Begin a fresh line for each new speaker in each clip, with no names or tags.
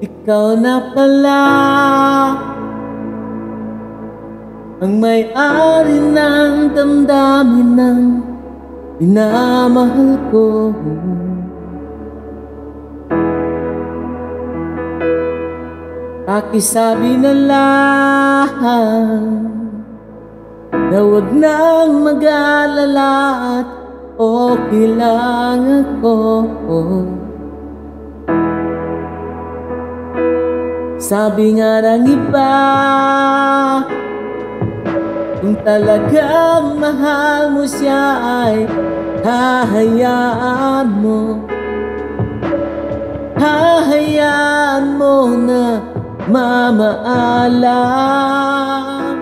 Ikaw na pala ang may-ari ng damdamin ng minamahal ko. Pakisabi na lang na huwag nang mag-alala at okay lang ako. Sabi nga ng iba, kung talagang mahal mo siya ay hahayaan mo. Hahayaan mo na mamaalam.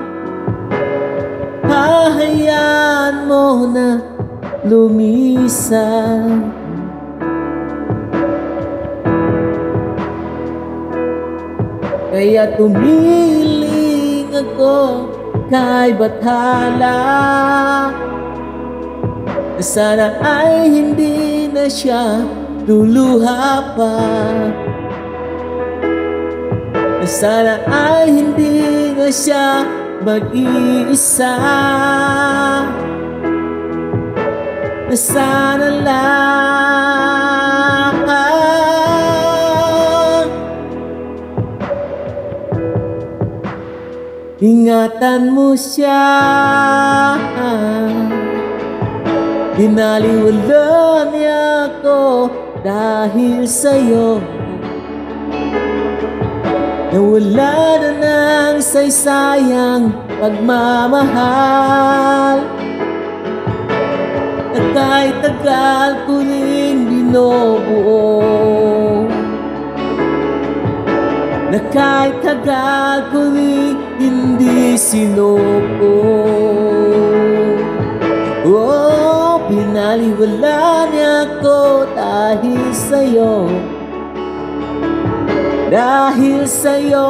Hahayaan mo na lumisan. Kaya tumiling ako kay bathala, sana ay hindi na siya luluha pa. Sana ay hindi na siya mag-iisa. Sana lang ingatan mo siya. Binaliwala niya ako dahil sa'yo. Nawala na ng saysayang pagmamahal, at kahit tagal ko rin binubuo, na kahit tagal ko rin hindi sinuko. Oh, pinaliwala niya ako dahil sa'yo. Dahil sa'yo,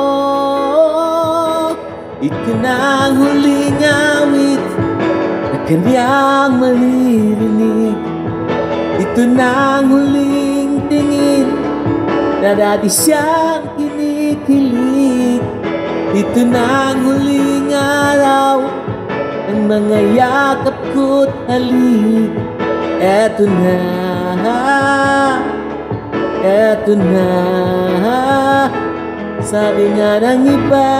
ito na ang huling awit na kanyang maririnig. Ito na ang huling tingin na dati siyang kinikilig. Ito na ang huling araw ng mga yakap ko't halik. Eto na, eto na. Sabi nga ng iba,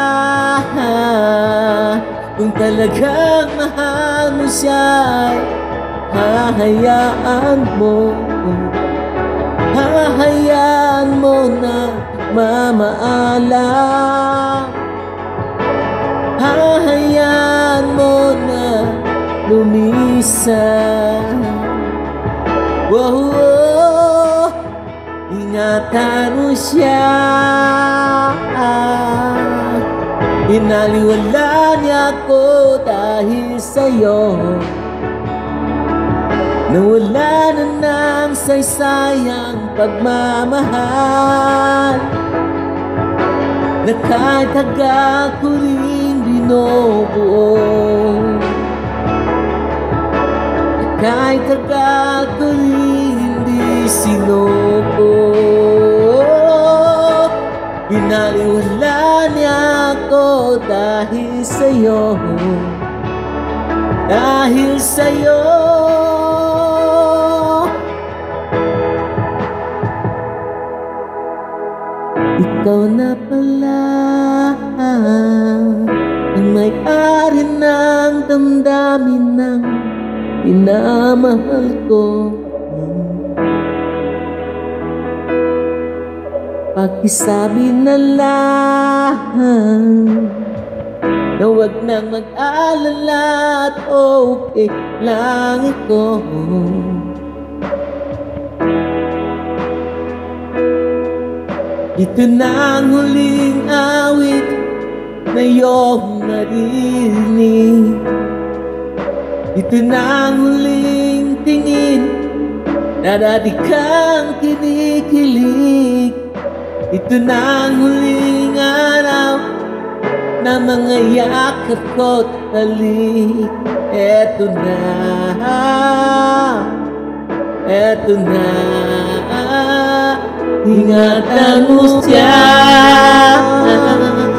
kung talagang mahal mo siya, hahayaan mo. Hahayaan mo na mamaalam. Hahayaan mo na lumisan. Wow, ingatan mo siya. Binaliwala niya ako dahil sa'yo. Nawala na ng saysayang pagmamahal, na kahit tagal ko rin binubuo, na kahit tagal ko rin hindi sinuko. Binaliwala niya ako dahil sa'yo. Dahil sa'yo. Ikaw na pala ang may-ari ng damdamin ng minamahal ko. Pakisabi na lang na huwag nang mag-alala at okay lang ako. Ito na ang huling awit na iyong narinig. Ito na ang huling tingin na dati kang kinikilig. Ito na ang huling araw na mga yakap ko't halik. Eto na, eto na. ingatan mo siya.